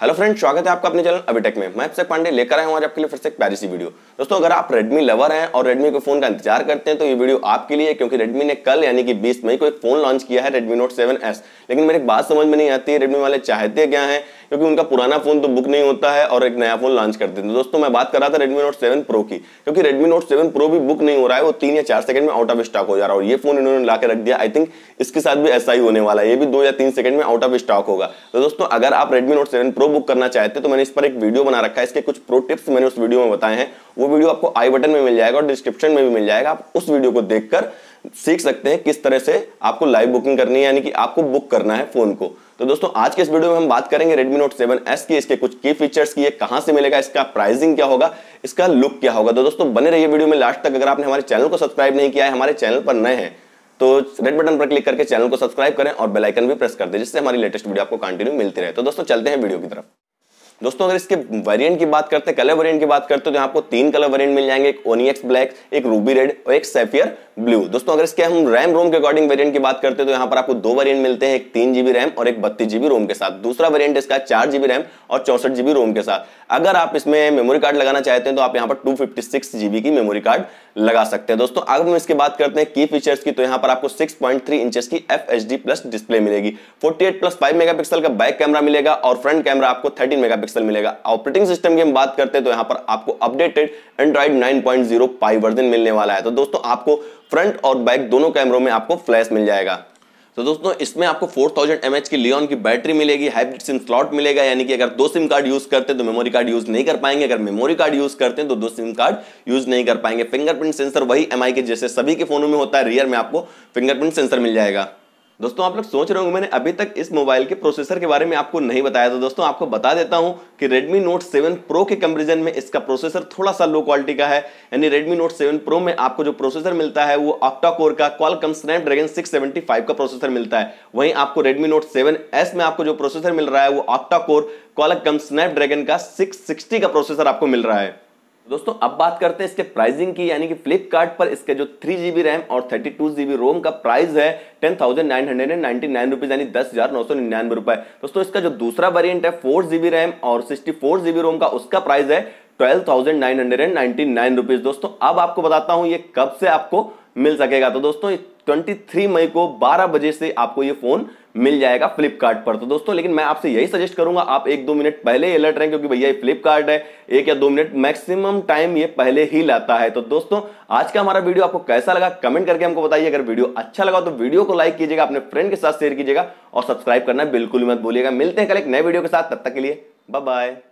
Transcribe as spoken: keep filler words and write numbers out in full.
Hello friends, स्वागत है आपका अपने चैनल अभिटेक में। मैं अभिषेक पांडे लेकर आया हूं आज आपके लिए फिर से एक प्यारी सी वीडियो। दोस्तों, अगर आप Redmi लवर हैं और Redmi के फोन का इंतजार करते हैं तो ये वीडियो आपके लिए, क्योंकि Redmi ने कल यानी कि बीस मई को एक फोन लॉन्च किया है Redmi Note सेवन एस। लेकिन मेरी बात समझ में नहीं आती है Redmi वाले चाहते क्या हैं, क्योंकि उनका पुराना फोन तो बुक नहीं होता है और एक नया फोन लॉन्च करते थे। दोस्तों, मैं बात कर रहा था Redmi Note सेवन Pro की, क्योंकि Redmi Note सेवन Pro भी बुक नहीं हो रहा है, वो तीन या चार सेकंड में आउट ऑफ स्टॉक हो जा रहा है और ये फोन इन्होंने ला के रख दिया। आई थिंक इसके साथ भी ऐसा ही होने वाला है, ये भी दो या तीन सेकंड में आउट ऑफ स्टॉक होगा। तो दोस्तों, अगर आप Redmi Note seven Pro book करना चाहते हैं तो मैंने इस पर एक वीडियो बना रखा है, इसके कुछ प्रो टिप्स मैंने उस वीडियो में बताए हैं। वो वीडियो आपको आई बटन में मिल जाएगा और डिस्क्रिप्शन में भी मिल जाएगा। आप उस वीडियो को देखकर सीख सकते हैं किस तरह से आपको लाइव बुकिंग करनी है, यानी कि आपको बुक करना है फोन को। तो दोस्तों, आज के इस वीडियो में हम बात करेंगे Redmi Note सेवन एस की, इसके कुछ की फीचर्स की, कहां से मिलेगा, इसका प्राइसिंग क्या होगा, इसका लुक क्या होगा। तो दोस्तों, बने रहिए वीडियो में लास्ट तक। अगर आपने हमारे चैनल को सब्सक्राइब नहीं किया है, हमारे चैनल पर नए हैं, तो रेड बटन पर क्लिक करके चैनल को सब्सक्राइब करें और बेल आइकन भी प्रेस कर दें, जिससे हमारी लेटेस्ट वीडियो आपको कंटिन्यू मिलती रहे। तो दोस्तों, चलते हैं वीडियो की तरफ। दोस्तों, अगर इसके वेरिएंट की बात करते हैं, कलर वेरिएंट की बात करते हैं, तो यहाँ आपको तीन कलर वेरिएंट मिल जाएंगे, एक ओनिक्स ब्लैक, एक रूबी रेड और एक सैफियर ब्लू। दोस्तों, अगर इसके हम रैम रोम के अकॉर्डिंग वेरिएंट की बात करते हैं तो यहाँ पर आपको दो वेरिएंट मिलते हैं, एक तीन जीबी रैम और एक बत्तीस जीबी रोम के साथ। दूसरा वेरिएंट इसका चार जीबी रैम और चौसठ जीबी रोम के साथ। अगर आप इसमें मेमोरी कार्ड लगाना चाहते हैं तो आप यहाँ पर टू फिफ्टी सिक्स जीबी की मेमोरी कार्ड लगा सकते हैं। दोस्तों, अगर हम इसकी बात करते हैं की फीचर्स की, तो यहाँ पर आपको सिक्स पॉइंट थ्री इंचेस की F H D plus display मिलेगी, forty eight plus five megapixel का बैक कैमरा मिलेगा और फ्रंट कैमरा आपको थर्टीन मेगापिक्सल मिलेगा। ऑपरेटिंग सिस्टम की हम बात करते हैं तो यहाँ पर आपको updated Android nine point zero pie version मिलने वाला है। तो दोस्तों, आपको फ्रंट और बैक दोनों कैमरों में आपको फ्लैश मिल जाएगा। तो दोस्तों, इसमें आपको फोर थाउजेंड एम एच की लियोन की बैटरी मिलेगी, हाइब्रिड सिम स्लॉट मिलेगा, यानी कि अगर दो सिम कार्ड यूज करते हैं तो मेमोरी कार्ड यूज नहीं कर पाएंगे, अगर मेमोरी कार्ड यूज करते हैं तो दो सिम कार्ड यूज नहीं कर पाएंगे। फिंगरप्रिंट सेंसर वही एम आई के जैसे सभी के फोनों में होता है, रियर में आपको फिंगरप्रिंट सेंसर मिल जाएगा। दोस्तों, आप लोग सोच रहे होंगे मैंने अभी तक इस मोबाइल के प्रोसेसर के बारे में आपको नहीं बताया। तो दोस्तों, आपको बता देता हूं कि Redmi Note सेवन Pro के कंपैरिजन में इसका प्रोसेसर थोड़ा सा लो क्वालिटी का है। यानी Redmi Note सेवन Pro में आपको जो प्रोसेसर मिलता है वो ऑक्टा कोर का Qualcomm Snapdragon six seventy five का प्रोसेसर मिलता है। वहीं आपको Redmi Note सेवन एस में आपको जो प्रोसेसर मिल रहा है वो ऑक्टा कोर Qualcomm Snapdragon का सिक्स सिक्सटी का प्रोसेसर आपको मिल रहा है। दोस्तों, अब बात करते हैं इसके प्राइसिंग की, यानी कि फ्लिपकार्ट पर इसके जो थ्री जीबी रैम और थर्टी टू जीबी रोम का प्राइस है ten thousand nine hundred and ninety nine rupees, यानी दस हजार नौ सौ निन्यानवे रुपए। दोस्तों, इसका जो दूसरा वेरिएंट है फोर जीबी रैम और सिक्सटी फोर जीबी रोम का, उसका प्राइस है twelve thousand nine hundred and ninety nine rupees. दोस्तों, अब आपको बताता हूं ये कब से आपको मिल सकेगा। तो दोस्तों, तेईस मई को बारह बजे से आपको ये फोन मिल जाएगा फ्लिपकार्ट पर। तो दोस्तों, लेकिन मैं आपसे यही सजेस्ट करूंगा आप एक दो मिनट पहले अलर्ट रहें, क्योंकि भैया ये फ्लिपकार्ट है, एक या दो मिनट मैक्सिमम टाइम ये पहले ही लाता है। तो दोस्तों, आज का हमारा वीडियो आपको कैसा लगा कमेंट करके हमको बताइए। अगर वीडियो अच्छा लगा तो वीडियो को लाइक कीजिएगा, अपने फ्रेंड के साथ शेयर कीजिएगा और सब्सक्राइब करना बिल्कुल मत भूलिएगा। मिलते हैं कल एक नए वीडियो के साथ, तब तक के लिए बाय बाय।